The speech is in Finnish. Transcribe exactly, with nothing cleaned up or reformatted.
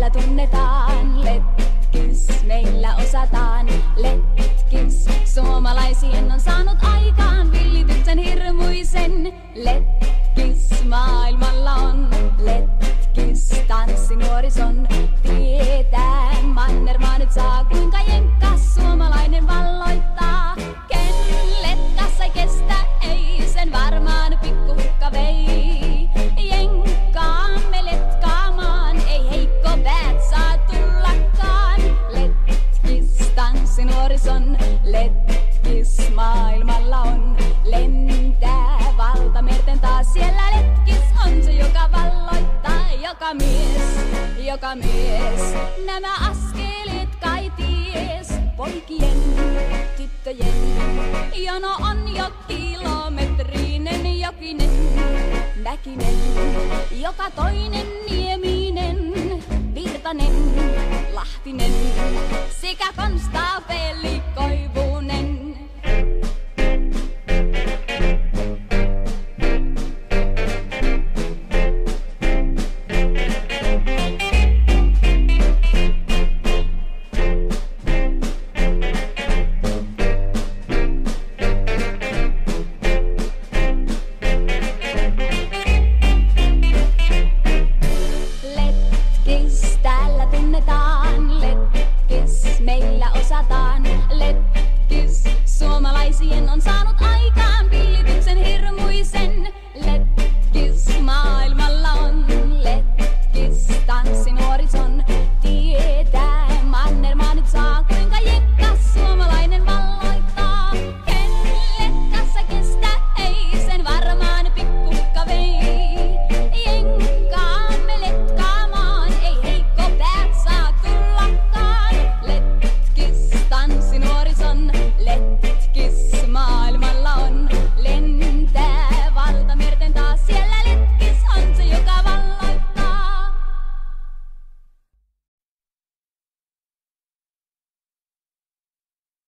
täällä tunnetaan. Letkis, meillä osataan. Letkis, suomalaisien on saanut aikaan villityksen hirmuisen. Letkis, maailmalla on. Letkis, tanssinuorison tietää. Mannermaa nyt saa, kuinka jenkkas suomalainen valloittaa. Ken letkas ei kestä, ei sen varmaan pikkuhukka vei. Jenkkaamme letkaamaan, ei heikko päät saa tullakaan. Letkis, tanssinuorison, letkis, maailmalla on. Lentää valtamerten taas, siellä letkis on se, joka valloittaa. Joka mies, joka mies, nämä askeleet kai ties. Poikien, tyttöjen, jono on jo kilometrinen, jokinen, mäkinen, joka toinen nieminen, virtanen, lahtinen, sekä konstaapeli Koivu.